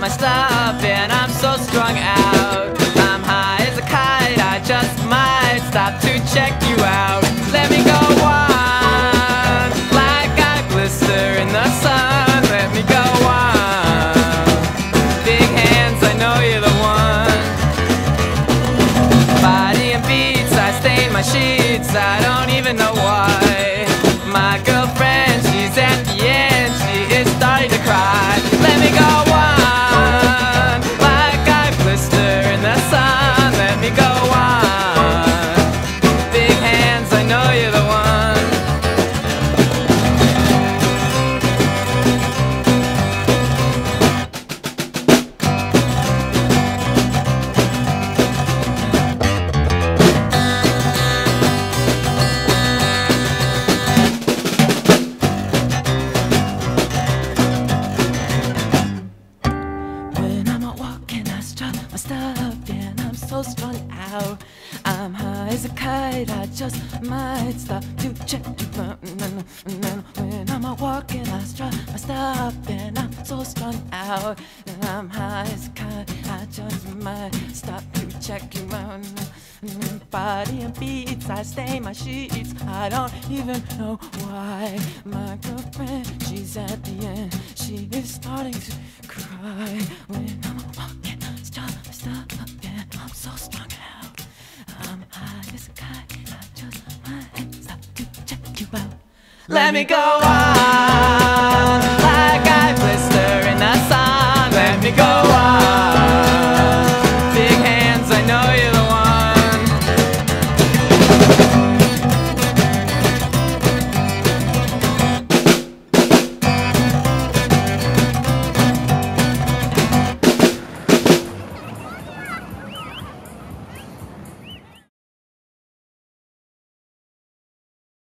my stuff and I'm so strung out. I'm high as a kite, I just might stop to check you out. Let me go on, like I blister in the sun. Let me go on, big hands, I know you're the one. Body and beats, I stain my sheets, I don't even know why. My girlfriend, she's at the end, she is starting to cry. Let me go on, like I blister in the sun. Let me go on, big hands, I know you're the one. My stuff and I'm so strung out. I'm high as a kite, I just might stop to check you out. When I'm out walking, I strut my stuff and I'm so strung out. And I'm high as a kite, I just might stop to check you out. Body and beats, I stain my sheets, I don't even know why. My girlfriend, she's at the end, she is starting to cry. When I'm out walking, stop and I'm so strung out. I'm high as a kite, I just might stop to check you out. Let me go on, like I blister in the sun. Let me go on.